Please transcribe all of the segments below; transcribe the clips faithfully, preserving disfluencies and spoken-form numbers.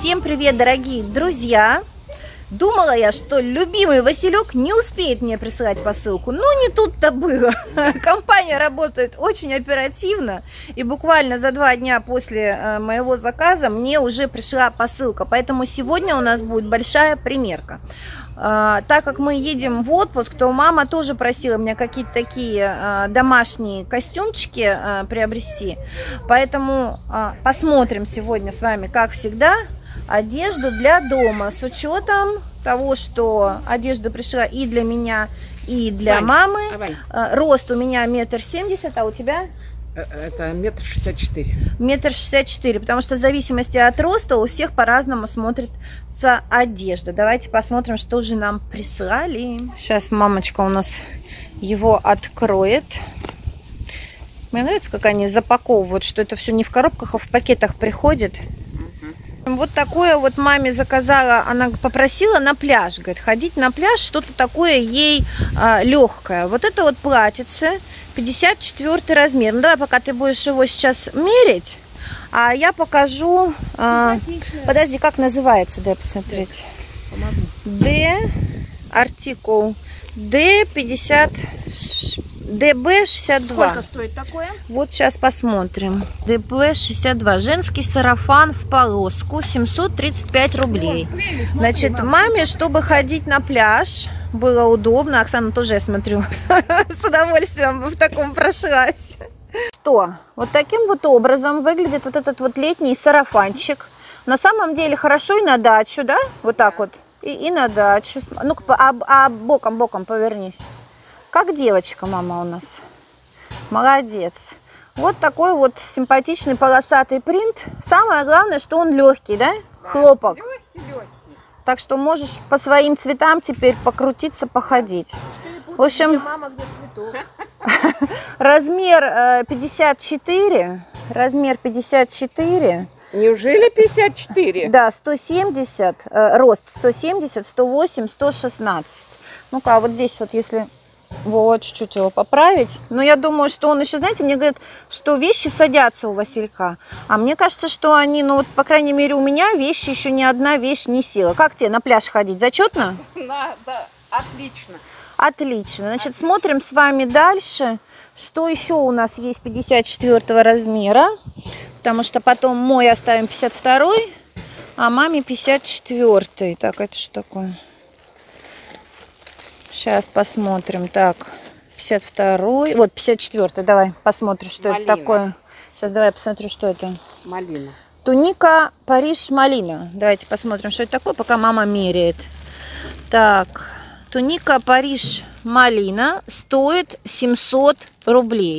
Всем привет, дорогие друзья! Думала я, что любимый Василек не успеет мне присылать посылку, но не тут-то было. Компания работает очень оперативно, и буквально за два дня после моего заказа мне уже пришла посылка. Поэтому сегодня у нас будет большая примерка. Так как мы едем в отпуск, то мама тоже просила меня какие-то такие домашние костюмчики приобрести. Поэтому посмотрим сегодня с вами, как всегда, одежду для дома, с учетом того, что одежда пришла и для меня, и для Вань, мамы. А, Вань. Рост у меня метр семьдесят, а у тебя? Это метр шестьдесят четыре. Метр шестьдесят четыре, потому что в зависимости от роста у всех по-разному смотрится одежда. Давайте посмотрим, что же нам прислали. Сейчас мамочка у нас его откроет. Мне нравится, как они запаковывают, что это все не в коробках, а в пакетах приходит. Вот такое вот маме заказала, она попросила на пляж, говорит, ходить на пляж, что-то такое ей а, легкое. Вот это вот платьице, пятьдесят четвёртый размер. Ну давай, пока ты будешь его сейчас мерить, а я покажу. А, подожди, как называется, дай посмотреть. Д, артикул Д пятьдесят, Д Б шестьдесят два. Сколько стоит такое? Вот сейчас посмотрим. Д Б шестьдесят два. Женский сарафан в полоску. семьсот тридцать пять рублей. О, смотри, значит, мама, маме, чтобы ходить на пляж, было удобно. Оксана тоже, я смотрю, с удовольствием бы в таком прошлась. Что? Вот таким вот образом выглядит вот этот вот летний сарафанчик. На самом деле хорошо и на дачу, да? Вот так вот. И, и на дачу. Ну-ка, а, а боком-боком повернись. Как девочка мама у нас. Молодец. Вот такой вот симпатичный полосатый принт. Самое главное, что он легкий, да? Да, хлопок. Легкий, легкий. Так что можешь по своим цветам теперь покрутиться, походить. Путать, в общем, где мама, где цветок. Размер пятьдесят четыре. Размер пятьдесят четыре. Неужели пятьдесят четыре? Да, сто семьдесят. Рост сто семьдесят, сто восемь, сто шестнадцать. Ну-ка, а вот здесь вот если... Вот, чуть-чуть его поправить. Но я думаю, что он еще, знаете, мне говорят, что вещи садятся у Василька. А мне кажется, что они, ну вот, по крайней мере, у меня вещи еще ни одна вещь не села. Как тебе на пляж ходить? Зачетно? Да, да, отлично. Отлично. Значит, отлично. Смотрим с вами дальше. Что еще у нас есть пятьдесят четвёртого размера. Потому что потом мой оставим пятьдесят второй, а маме пятьдесят четвёртый. Так, это что такое? Сейчас посмотрим. Так, пятьдесят второй. Вот, пятьдесят четвёртый. Давай посмотрим, что Малина. Это такое. Сейчас давай посмотрю, что это. Малина. Туника Париж Малина. Давайте посмотрим, что это такое, пока мама меряет. Так, туника Париж Малина стоит семьсот рублей.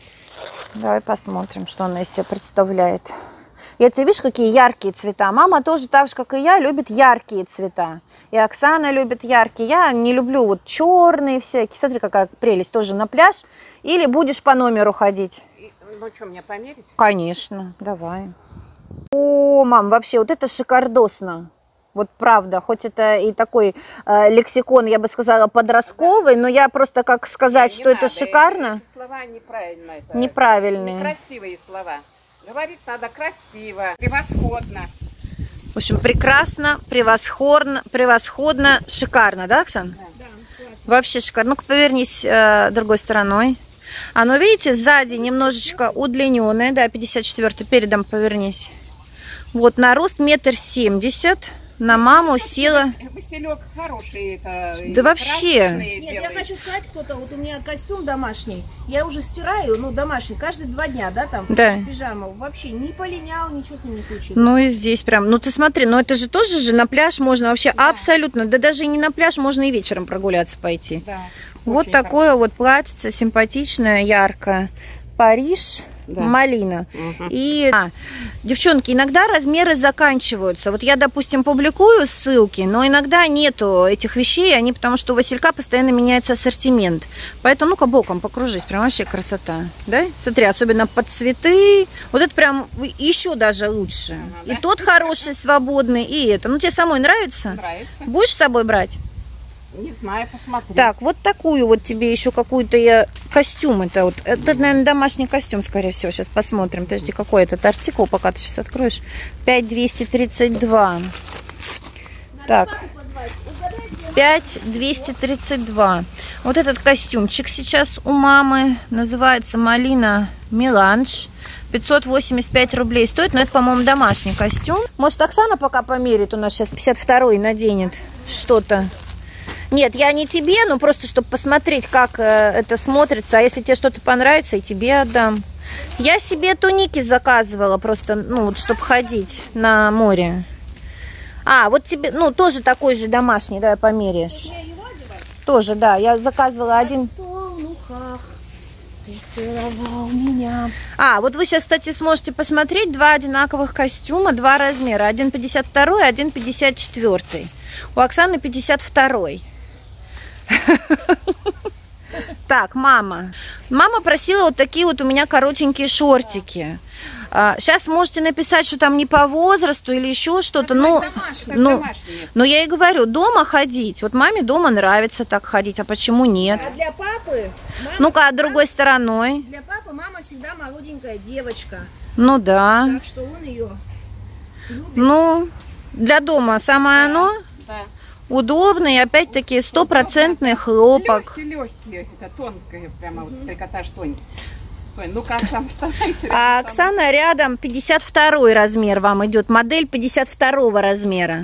Давай посмотрим, что она из себя представляет. И это, видишь, какие яркие цвета. Мама тоже так же, как и я, любит яркие цвета. И Оксана любит яркие. Я не люблю вот черные всякие. Смотри, какая прелесть. Тоже на пляж. Или будешь по номеру ходить? Ну что, мне померить? Конечно, давай. О, мам, вообще, вот это шикардосно. Вот правда, хоть это и такой э, лексикон, я бы сказала, подростковый, но я просто как сказать, не, не что надо. Это шикарно. Эти слова неправильно. Это, неправильные. Некрасивые слова. Говорить надо красиво, превосходно. В общем, прекрасно, превосходно, превосходно, шикарно, да, Оксан? Да, да. Вообще шикарно. Ну-ка, повернись э, другой стороной. Оно, видите, сзади немножечко удлиненное, да, пятьдесят четвёртый, передом повернись. Вот, на рост метр семьдесят. На маму села. Василек хороший, это. Да вообще. Нет, я хочу сказать, кто-то, вот у меня костюм домашний, я уже стираю, ну домашний, каждые два дня, да, там, да. Пижама, вообще не полинял, ничего с ним не случилось. Ну и здесь прям, ну ты смотри, ну это же тоже же на пляж можно вообще да. Абсолютно, да даже и не на пляж, можно и вечером прогуляться пойти. Да. Вот такое хорошо. Вот платьице, симпатичное, яркое. Париж. Да. Малина. Угу. И, а, девчонки, иногда размеры заканчиваются. Вот я, допустим, публикую ссылки, но иногда нету этих вещей, они потому что у Василька постоянно меняется ассортимент. Поэтому, ну-ка, боком покружись, прям вообще красота. Да? Смотри, особенно под цветы. Вот это прям еще даже лучше. Ага, и да? Тот хороший, свободный, и это. Ну, тебе самой нравится? Нравится. Будешь с собой брать? Не знаю, посмотрю. Так, вот такую вот тебе еще какую-то я костюм. Это вот, это, наверное, домашний костюм, скорее всего. Сейчас посмотрим. Подожди, какой этот артикул, пока ты сейчас откроешь. пять двести тридцать два. Так. пять двести тридцать два. Вот этот костюмчик сейчас у мамы. Называется Малина Меланж. пятьсот восемьдесят пять рублей стоит. Но это, по-моему, домашний костюм. Может, Оксана пока померит. У нас сейчас пятьдесят второй наденет что-то. Нет, я не тебе, но просто, чтобы посмотреть, как э, это смотрится. А если тебе что-то понравится, и тебе отдам. Я себе туники заказывала просто, ну, вот, чтобы ходить на море. А, вот тебе, ну, тоже такой же домашний, да, померяешь. Тоже, да, я заказывала один. Ты целовал меня. А, вот вы сейчас, кстати, сможете посмотреть два одинаковых костюма, два размера. Один пятьдесят второй, один пятьдесят четвёртый. У Оксаны пятьдесят второй. Так, мама. Мама просила вот такие вот у меня коротенькие шортики. Сейчас можете написать, что там не по возрасту или еще что-то. Но, но, но я и говорю, дома ходить. Вот маме дома нравится так ходить, а почему нет? А для папы? Ну-ка, а другой стороной. Для папы мама всегда молоденькая девочка. Ну да. Так что он ее любит. Ну, для дома самое Да, оно. Да. Удобный, опять-таки, стопроцентный хлопок. Легкий, легкий, это тонкое, прямо вот трикотаж тонкий. Ну-ка, Оксана, становится рядом. А Оксана рядом пятьдесят второй размер вам идет. Модель пятьдесят второго размера.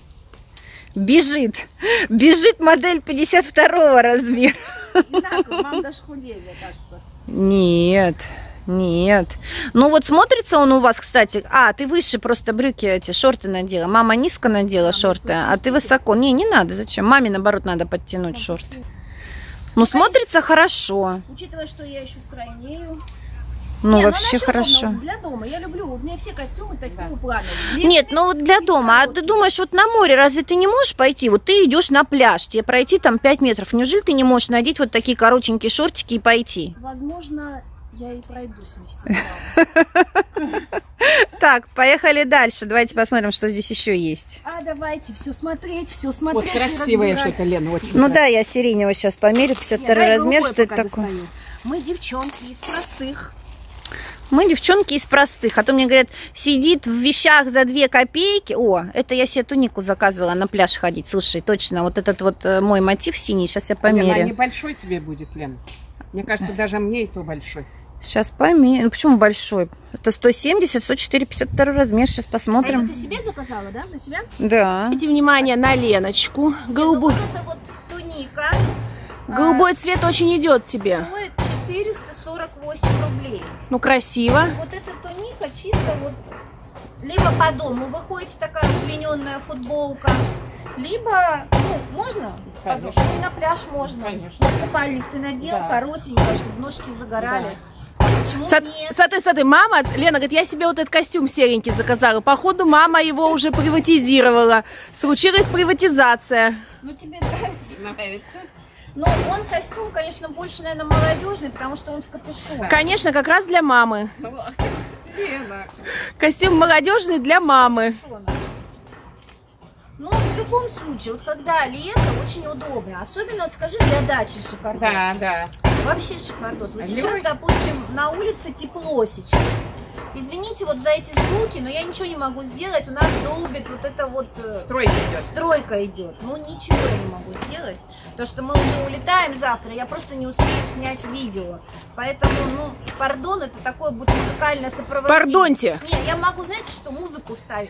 Бежит. Бежит модель пятьдесят второго размера. Одинаково, мама даже худее, мне кажется. Нет. Нет. Ну вот смотрится он у вас, кстати. А, ты выше просто брюки эти, шорты надела. Мама низко надела а, шорты, а ты высоко. Не, не надо. Зачем? Маме, наоборот, надо подтянуть шорты. Ну, смотрится хорошо. Учитывая, что я еще стройнею. Ну, не, вообще ну, хорошо. Дома, для дома. Я люблю. У меня все костюмы такого плана. Нет, ну вот для дома. А ты думаешь, вот на море разве ты не можешь пойти? Вот ты идешь на пляж, тебе пройти там пять метров. Неужели ты не можешь надеть вот такие коротенькие шортики и пойти? Возможно, я и пройдусь вместе с вами. Так, поехали дальше. Давайте посмотрим, что здесь еще есть. А давайте все смотреть, все смотреть. Вот красивое что-то, Лена, очень. Ну да, я сиреневого сейчас померю, пятьдесят второй размер, что это такое? Мы девчонки из простых. Мы девчонки из простых. А то мне говорят, сидит в вещах за две копейки. О, это я себе тунику заказывала на пляж ходить. Слушай, точно, вот этот вот мой мотив синий, сейчас я померю. Лена, а небольшой тебе будет, Лена? Мне кажется, даже мне и то большой. Сейчас померю. Ну почему большой? Это сто семьдесят, сто четыре, пятьдесят второй размер. Сейчас посмотрим. А это ты себе заказала, да? На себя? Да. Обратите внимание на Леночку. Голубой. Вот это вот туника. Голубой цвет очень идет тебе. Стоит четыреста сорок восемь рублей. Ну, красиво. Вот эта туника чисто вот либо по дому выходите, такая удлиненная футболка, либо, ну, можно? Конечно. И на пляж можно. Конечно. Вот купальник ты надел, Да. коротенький, чтобы ножки загорали. Да. Почему Сот- нет? Смотри, смотри, мама, Лена говорит, я себе вот этот костюм серенький заказала. Походу, мама его уже приватизировала. Случилась приватизация. Ну, тебе нравится? Нравится? Но он костюм, конечно, больше, наверное, молодежный, потому что он с капюшоном. Конечно, как раз для мамы. Ну, Лена. Костюм молодежный для мамы. Капюшоном. Но в любом случае, вот когда лето, очень удобно. Особенно, вот скажи, для дачи шикардос. Да, да. Вообще шикардос. Вот А сейчас, лёгкий. допустим, на улице тепло сейчас. Извините вот за эти звуки, но я ничего не могу сделать. У нас долбит вот это вот... э, Стройка идет. Стройка идет. Ну, ничего я не могу сделать. Потому что мы уже улетаем завтра. Я просто не успею снять видео. Поэтому, ну, пардон, это такое будет музыкальное сопровождение. Пардоньте. Нет, я могу, знаете, что музыку ставить.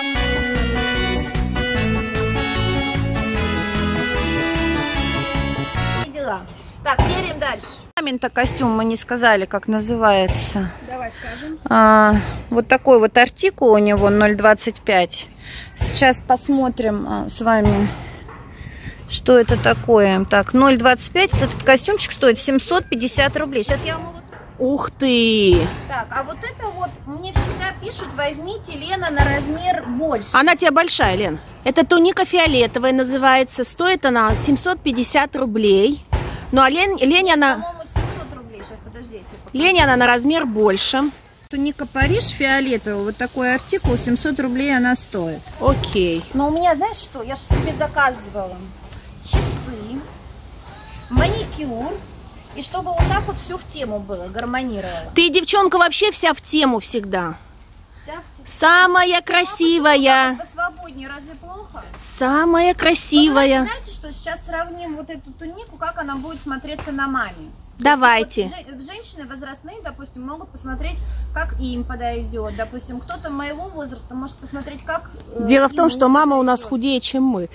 Дела. Так, меряем дальше. Мамин-то костюм мы не сказали, как называется. Давай скажем. А, вот такой вот артикул у него ноль двадцать пять. Сейчас посмотрим а, с вами, что это такое. Так, ноль двадцать пять. Этот костюмчик стоит семьсот пятьдесят рублей. Сейчас я вам... Ух ты! Так, а вот это вот мне всегда пишут, возьмите, Лена, на размер больше. Она тебе большая, Лен. Это туника фиолетовая называется. Стоит она семьсот пятьдесят рублей. Ну, а Лен, Лене она... По-моему, семьсот рублей. Сейчас, подождите. Лене она на размер больше. Туника Париж фиолетовая. Вот такой артикул. семьсот рублей она стоит. Окей. Но у меня, знаешь что, я же себе заказывала часы, маникюр. И чтобы вот так вот все в тему было, гармонировало. Ты, девчонка, вообще вся в тему всегда. Вся в тему. Самая красивая. Ну, посвободнее, разве плохо? Самая красивая. Ну, знаете, что сейчас сравним вот эту тунику, как она будет смотреться на маме. Давайте. Вот женщины возрастные, допустим, могут посмотреть, как им подойдет. Допустим, кто-то моего возраста может посмотреть, как... Дело в том, что мама у нас худее, чем мы.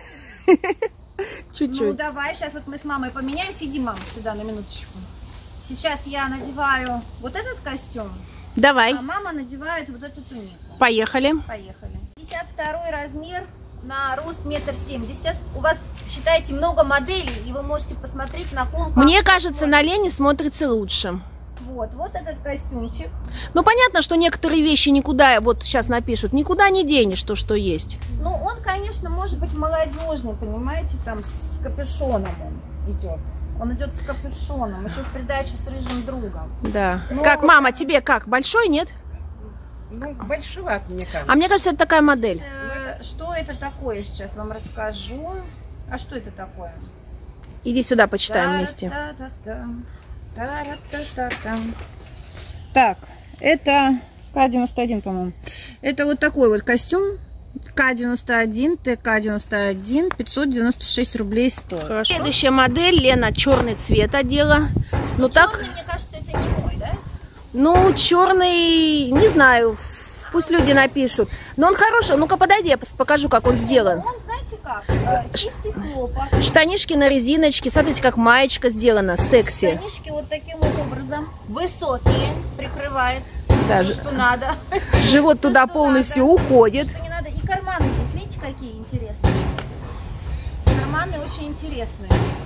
Чуть-чуть. Ну, давай, сейчас вот мы с мамой поменяемся. Иди, мама, сюда на минуточку. Сейчас я надеваю вот этот костюм, Давай. а мама надевает вот эту тунику. Поехали. Поехали. пятьдесят второй размер на рост метр семьдесят. У вас, считаете, много моделей, и вы можете посмотреть на ком. Мне кажется, на Лене смотрится лучше. Вот, вот этот костюмчик. Ну, понятно, что некоторые вещи никуда, вот сейчас напишут, никуда не денешь то, что есть. Ну, он, конечно, может быть молодежный, понимаете, там с капюшоном он идет. Он идет с капюшоном, еще в придачу с рыжим другом. Да. Но Как, вот мама, это- тебе как? Большой, нет? Ну, большеват, мне кажется. А мне кажется, это такая модель. Э, Что это такое, сейчас вам расскажу. А что это такое? Иди сюда, почитаем вместе. Та-та-та-та. Та-ра-та-та-та. Так, это К девяносто один, по-моему. Это вот такой вот костюм. К девяносто один, ТК девяносто один, пятьсот девяносто шесть рублей стоит. Хорошо. Следующая модель, Лена, черный цвет одела. Ну так, Черный, мне кажется, это не мой, да? ну черный, не знаю, пусть люди напишут. Но он хороший, ну-ка подойди, я пос- покажу, как он сделан. Он, знаете как, э, чистый хлопок. Штанишки на резиночке, смотрите, как маечка сделана, секси. Штанишки вот таким вот образом. Высокие, прикрывает. Да, Все, ж- что надо. Живот Всё, туда что полностью надо. уходит. Что не надо. И карманы здесь, видите, какие интересные. Карманы очень интересные.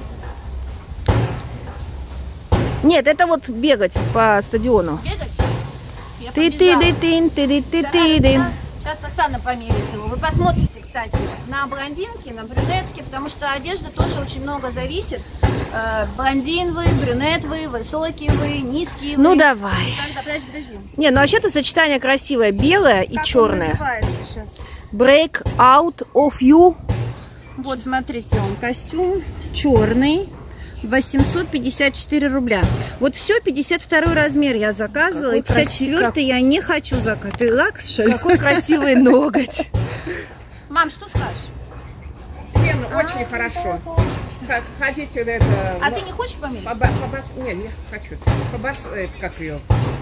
Нет, это вот бегать по стадиону. Бегать? Я ты ты побежала. ты ты ты ты ты ты Сейчас Оксана померит его. Вы посмотрите, кстати, на блондинки, на брюнетки, потому что одежда тоже очень много зависит. Э, блондин вы, брюнет вы, высокий вы, низкий вы. Ну давай. Тогда, подожди, подожди. Не, ну вообще-то сочетание красивое, белое и Как он черное. называется сейчас? Break out of you. Вот, смотрите, он костюм черный, восемьсот пятьдесят четыре рубля. Вот все, пятьдесят второй размер я заказывала, Какой и пятьдесят четвёртый я не хочу заказать. Ты лак, что ли? Какой красивый ноготь. Мам, что скажешь? Лена, очень хорошо. Х- Ходите это... А ну, ты не хочешь померить? по ба- по бас- Не, не хочу. По бас... это как ее?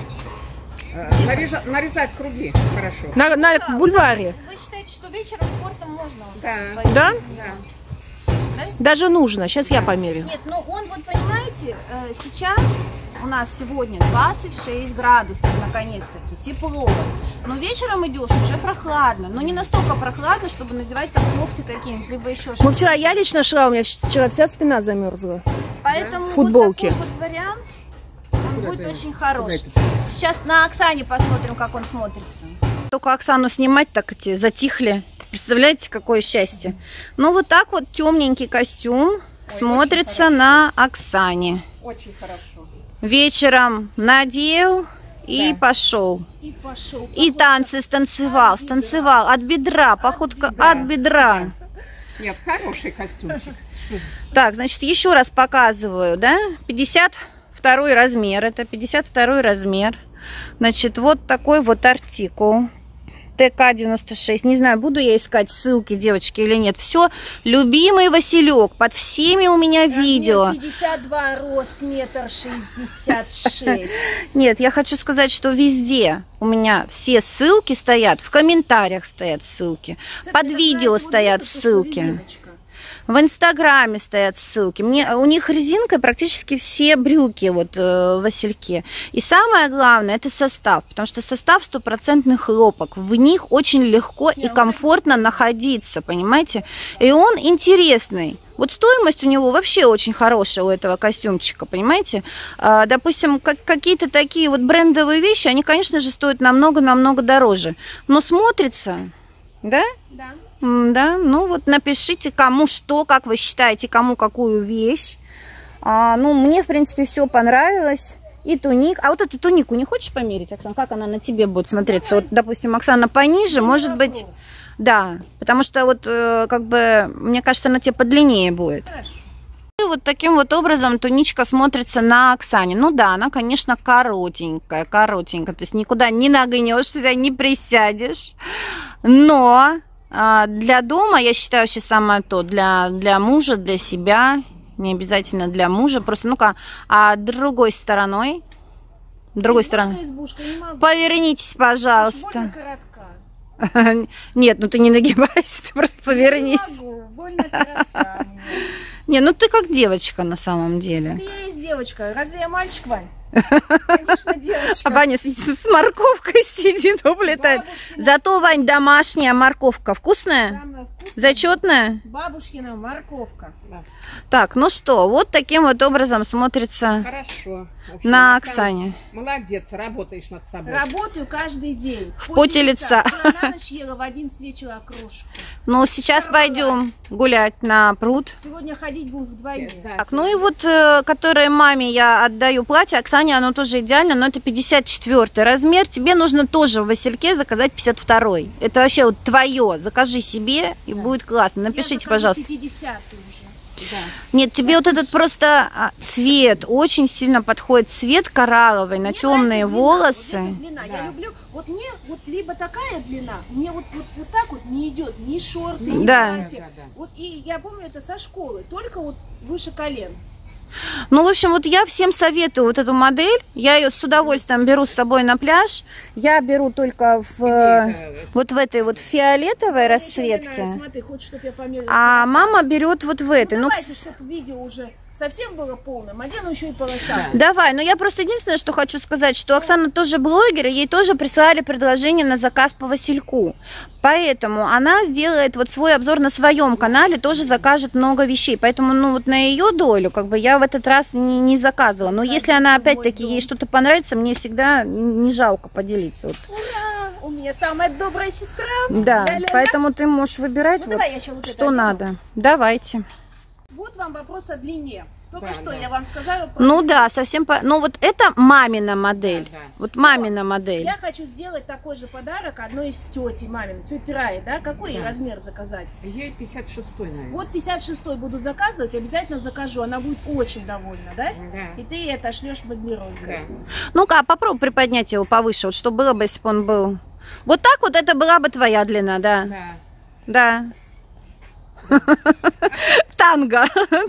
Э, нарежа- Нарезать круги хорошо. На, на Да, бульваре. Вы считаете, что вечером спортом можно? Да. пойти Да? заниматься? Да. Даже нужно. Сейчас я померю. Нет, ну он, вот понимаете, э, сейчас у нас сегодня двадцать шесть градусов, наконец-таки, тепло. Но вечером идешь, уже прохладно. Но не настолько прохладно, чтобы надевать там кофты какие-нибудь, либо еще Ну, что-то. вчера я лично шла, у меня вчера вся спина замерзла. Поэтому Футболки. вот такой вот вариант, он Куда будет ты? очень хороший. Куда Сейчас на Оксане посмотрим, как он смотрится. Только Оксану снимать, так эти затихли. Представляете, какое счастье. Ну, вот так вот темненький костюм смотрится на Оксане. Очень хорошо. Вечером надел и Да. пошел. И пошел. И танцы станцевал, станцевал. От бедра, походка бедра. от бедра. Нет, хороший костюмчик. Так, значит, еще раз показываю, да? пятьдесят второй размер, это пятьдесят второй размер. Значит, вот такой вот артикул. ТК девяносто шесть. Не знаю, буду я искать ссылки, девочки, или нет. Все, любимый Василек, под всеми у меня видео. пятьдесят два, рост метр шестьдесят шесть. Нет, я хочу сказать, что везде у меня все ссылки стоят, в комментариях стоят ссылки, под видео стоят ссылки. В Инстаграме стоят ссылки. Мне, у них резинкой практически все брюки вот, э, васильки. И самое главное, это состав. Потому что состав стопроцентный хлопок. В них очень легко и комфортно находиться, понимаете? И он интересный. Вот стоимость у него вообще очень хорошая, у этого костюмчика, понимаете? А, допустим, как, какие-то такие вот брендовые вещи, они, конечно же, стоят намного-намного дороже. Но смотрится, да? Да. Да, ну вот напишите, кому что, как вы считаете, кому какую вещь. А, ну, мне, в принципе, все понравилось. И туник. А вот эту тунику не хочешь померить, Оксана? Как она на тебе будет смотреться? Вот, допустим, Оксана пониже, может быть, Да, потому что вот э, как бы, мне кажется, она тебе подлиннее будет. Хорошо. И вот таким вот образом туничка смотрится на Оксане. Ну да, она, конечно, коротенькая, коротенькая. То есть никуда не нагнешься, не присядешь. Но э, для дома, я считаю, вообще самое то. Для, для мужа, для себя. Не обязательно для мужа. Просто, ну-ка, а другой стороной. Другой стороной. Избушка, не могу. Повернитесь, пожалуйста. Больно коротка. Нет, ну ты не нагибайся, ты просто повернись. Не могу, больно коротка. Не, ну ты как девочка на самом деле. Это я есть девочка. Разве я мальчик, Вань? Конечно, девочка. А Ваня с, с морковкой сидит, уплетает. Бабушкина. Зато, Вань, домашняя морковка вкусная? Самое вкусное. Зачетная? Бабушкина морковка. Да. Так, ну что, вот таким вот образом смотрится Хорошо. В общем, на Оксана, Оксане. Молодец, работаешь над собой. Работаю каждый день. В поте лица. Вчера на ночь ела в один с вечера окрошку. Ну, сейчас пойдем гулять на пруд. Сегодня ходить буду вдвойне. Да, Так, ну и вот, э, которое маме я отдаю платье, Оксане оно тоже идеально, но это пятьдесят четвёртый размер. Тебе нужно тоже в Васильке заказать пятьдесят второй. Это вообще вот твое. Закажи себе, и будет классно. Напишите, Я пожалуйста. пятидесятый уже. да. Нет, тебе вот этот просто а, цвет, очень сильно подходит. Цвет коралловый на Мне темные нравится волосы. длина, вот здесь вот длина. Да. Я люблю, вот мне вот либо такая длина, мне вот, вот, вот так вот не идет ни шорты, ни Да. платье. Да, да, да. Вот и я помню это со школы, только вот выше колен. Ну, в общем, вот я всем советую вот эту модель. Я ее с удовольствием беру с собой на пляж. Я беру только в, Где это? вот в этой вот фиолетовой Длина, расцветке. смотри, хочешь, чтобы я померила? А мама берет вот в этой. Ну, Ну, давайте, кс- чтобы видео уже совсем было полным, а дену еще и полоса. Давай, но я просто единственное, что хочу сказать, что Оксана тоже блогер, и ей тоже прислали предложение на заказ по Васильку. Поэтому она сделает вот свой обзор на своем канале, тоже закажет много вещей. Поэтому, ну, вот на ее долю, как бы, я в этот раз не, не заказывала. Но если она, опять-таки, ей что-то понравится, мне всегда не жалко поделиться. Вот. Ура! У меня самая добрая сестра. Да, Ля-ля-ля. поэтому ты можешь выбирать, Ну, вот, давай я ща вот это что одену. надо. Давайте. Вот вам вопрос о длине. Только Да, что да. я вам сказала. про- Ну да, совсем... По... Ну вот это мамина модель. Да, да. Вот мамина модель. Я хочу сделать такой же подарок одной из тети мамин, тети Раи, да? Какой ей Да. размер заказать? Ей пятьдесят шестой, наверное. Вот пятьдесят шестой буду заказывать, обязательно закажу. Она будет очень довольна, да? Да. И ты ей отошлешь в Бадмирон. Да. Ну-ка, а попробуй приподнять его повыше. Вот что было бы, если бы он был... Вот так вот это была бы твоя длина, да? Да. Да. Танго.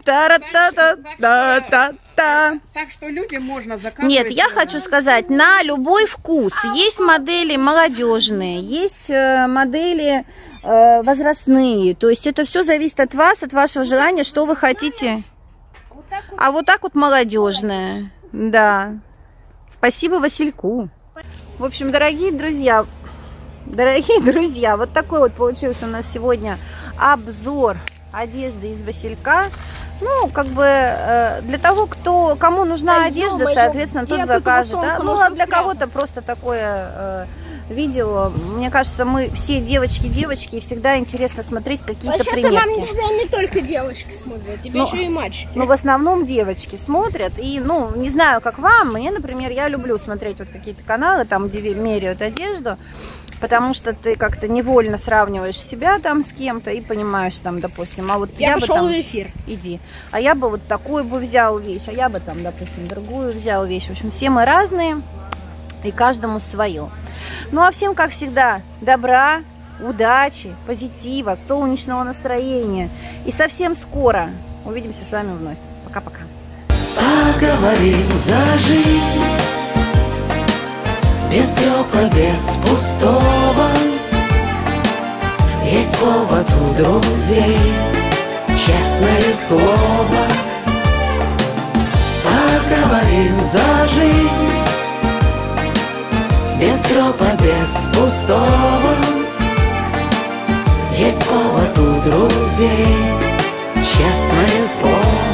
Та-ра-та-та-та-та-та. Так что людям можно заказывать. Нет, я хочу сказать, на любой вкус. Есть модели молодежные, есть э, модели э, возрастные. То есть это все зависит от вас, от вашего желания, что вы хотите. Вот так вот. А вот так вот молодежная. Да. Спасибо Васильку. В общем, дорогие друзья, дорогие друзья, вот такой вот получился у нас сегодня обзор одежды из Василька. Ну, как бы э, для того, кто, кому нужна Да одежда, ё-моё, соответственно, где тот от этого закажет. Да? солнца Ну, можно а для кого-то спрятаться? просто такое э, видео. Мне кажется, мы все девочки-девочки, и всегда интересно смотреть какие-то Вообще-то, мам, приметки. тебя не только девочки смотрят, тебе Ну, еще и мальчики. Ну, в основном девочки смотрят. И, ну, не знаю, как вам. Мне, например, я люблю смотреть вот какие-то каналы, там, где меряют одежду. Потому что ты как-то невольно сравниваешь себя там с кем-то и понимаешь там, допустим, а вот я, Я, бы пошел там... в эфир. Иди. А я бы вот такую бы взял вещь, а я бы там, допустим, другую взял вещь. В общем, все мы разные, и каждому свое. Ну, а всем, как всегда, добра, удачи, позитива, солнечного настроения. И совсем скоро увидимся с вами вновь. Пока-пока. Поговорим за жизнь, без трёпа, без пустого. Есть повод у друзей, честное слово. Поговорим за жизнь, без трёпа, без пустого. Есть повод у друзей, честное слово.